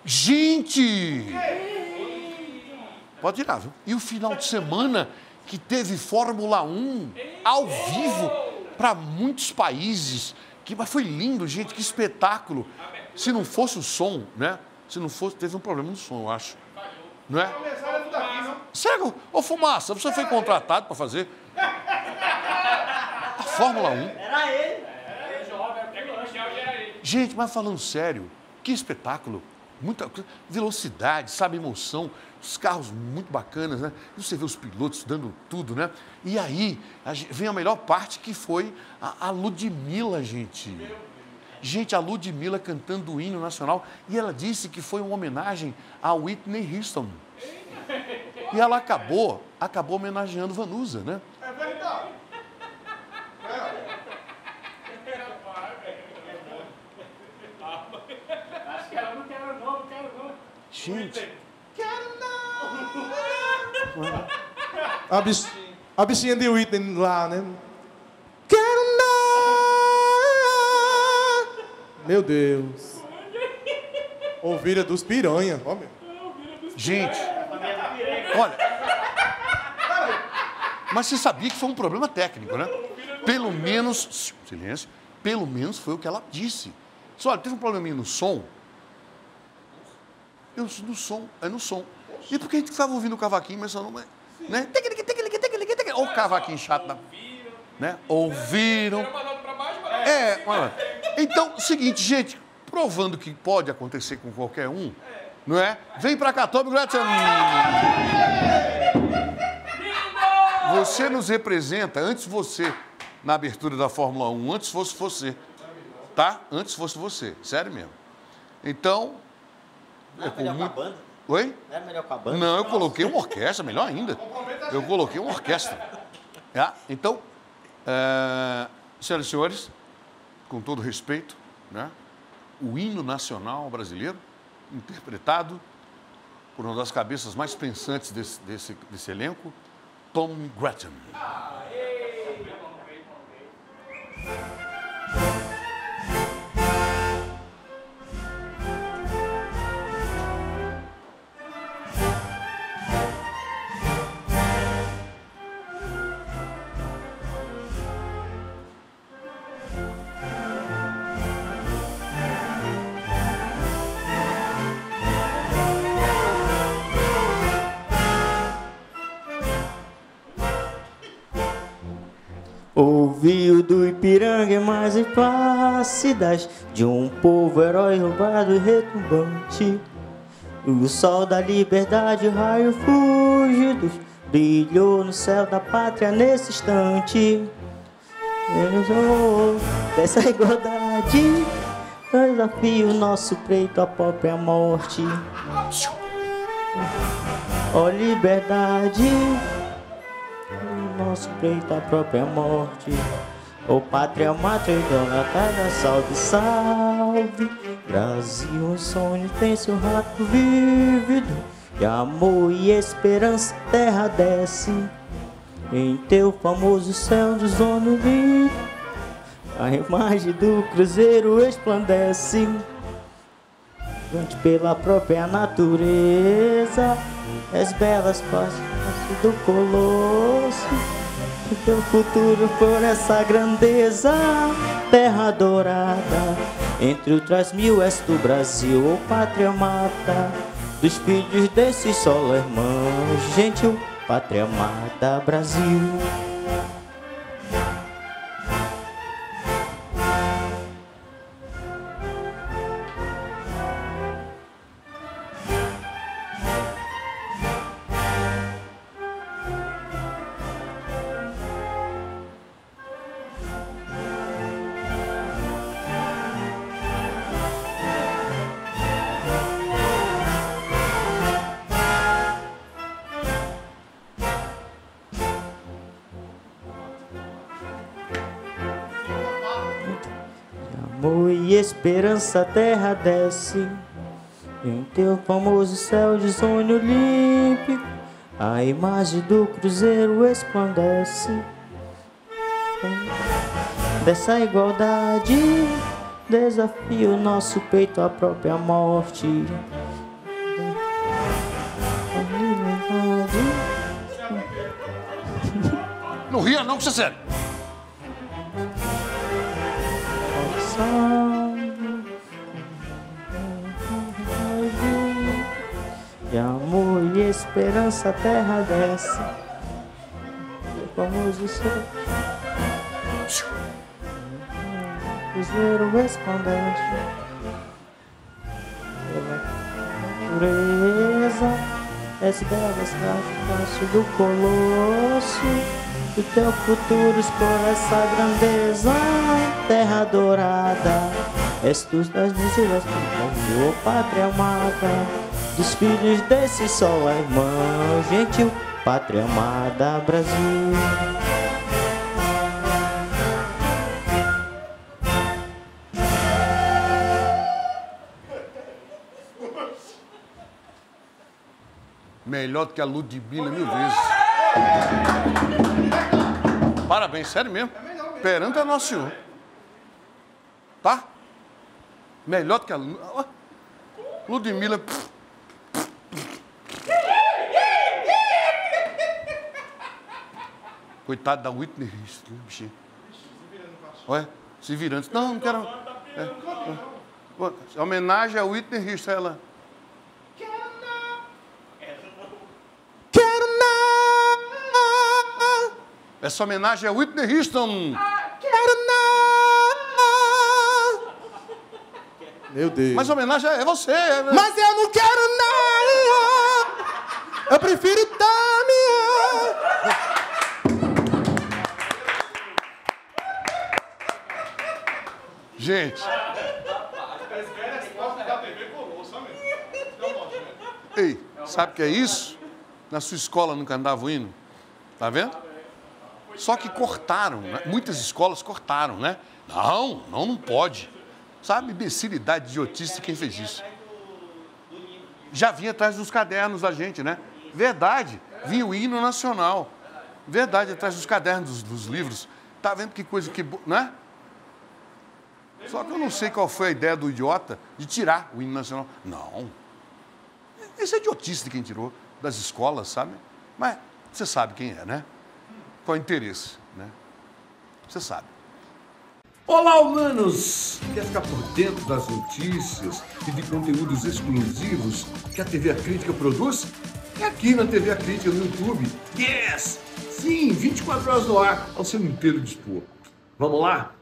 Gente! Pode tirar, viu? E o final de semana que teve Fórmula 1 ao vivo para muitos países. Mas foi lindo, gente, que espetáculo. Se não fosse o som, né? Se não fosse, teve um problema no som, eu acho. Não é? Sério? Ô, Fumaça, você foi contratado para fazer a Fórmula 1? Era ele. Gente, mas falando sério, que espetáculo. Muita velocidade, sabe, emoção, os carros muito bacanas, né? E você vê os pilotos dando tudo, né? E aí vem a melhor parte, que foi a Ludmilla, gente. Gente, a Ludmilla cantando o hino nacional, e ela disse que foi uma homenagem a Whitney Houston. E ela acabou homenageando Vanusa, né? É verdade. Acho que ela não quero não. Gente. Quero não. A bichinha de Whitney lá, né? Quero não. Meu Deus. Ovelha dos piranha. Ó, meu. Gente, olha, mas você sabia que foi um problema técnico, né? Pelo menos, silêncio, pelo menos foi o que ela disse. Olha, teve um probleminha no som. No som. E por que a gente estava ouvindo o cavaquinho, mas só não... Né? Olha o cavaquinho chato, né? Ouviram. Olha. Então, seguinte, gente, provando que pode acontecer com qualquer um, não é? Vem pra cá, Toby Gretchen. Você nos representa, antes você, na abertura da Fórmula 1, antes fosse você, tá? Antes fosse você, sério mesmo. Então... Não é melhor com a banda? Oi? Não é melhor com a banda? Não, eu coloquei uma orquestra, melhor ainda. Eu coloquei uma orquestra. Então, senhoras e senhores, com todo respeito, né? O hino nacional brasileiro, interpretado por uma das cabeças mais pensantes desse elenco, Tom Gretchen. Ouviu do Ipiranga mais cidade de um povo herói roubado e retumbante. O sol da liberdade, o raio fugido, brilhou no céu da pátria nesse instante. Dessa igualdade, desafio nosso peito à própria morte. Ó liberdade, nosso peito à própria morte. Ô pátria, mátria e dona cada salve, salve. Brasil, um sonho tem seu rato vívido, e amor e esperança terra desce. Em teu famoso céu de zona limpo, a imagem do cruzeiro resplandece. Gigante pela própria natureza, as belas partes do colosso. O teu futuro por essa grandeza, terra dourada. Entre outras mil és do Brasil, ô pátria amada, dos filhos desse solo irmão, gentil, pátria amada, Brasil. Amor e esperança a terra desce, em teu famoso céu de sonho olímpico, a imagem do cruzeiro resplandece. Dessa igualdade, desafia o nosso peito à própria morte. Não ria não, que isso é sério. De amor e esperança a terra desce. O famoso céu. Cruzeiro resplandece pela natureza. As belas caixas do colosso. O teu futuro explora essa grandeza. Terra dourada, és tu das misturas, ó pátria amada, dos filhos desse sol, a irmã gentil, pátria amada, Brasil. Melhor do que a Ludmilla 1000 vezes. Parabéns, sério mesmo. Perante a Nosso Senhor. Tá? Melhor do que a Ludmilla. Coitado da Whitney Houston, bichinho. Olha, se virando. Não, não quero. Homenagem a Whitney Houston, ela. Essa homenagem é Whitney Houston. Quero não. Meu Deus. Mas a homenagem é você. Mas eu não quero não. Eu prefiro Damião. Gente. Ei, sabe o que é isso? Na sua escola nunca andava o hino? Tá vendo? Só que cortaram, né? Muitas escolas cortaram, né? Não pode. Sabe, imbecilidade, idiotice, quem fez isso? Já vinha atrás dos cadernos da gente, né? Verdade, vinha o hino nacional. Verdade, atrás dos cadernos, dos livros. Tá vendo que coisa que... né? Só que eu não sei qual foi a ideia do idiota de tirar o hino nacional. Não. Isso é idiotice de quem tirou das escolas, sabe? Mas você sabe quem é, né? Qual é o interesse, né? Você sabe. Olá, humanos! Quer ficar por dentro das notícias e de conteúdos exclusivos que a TV A Crítica produz? É aqui na TV A Crítica no YouTube. Yes! Sim, 24 horas no ar, ao seu inteiro dispor. Vamos lá?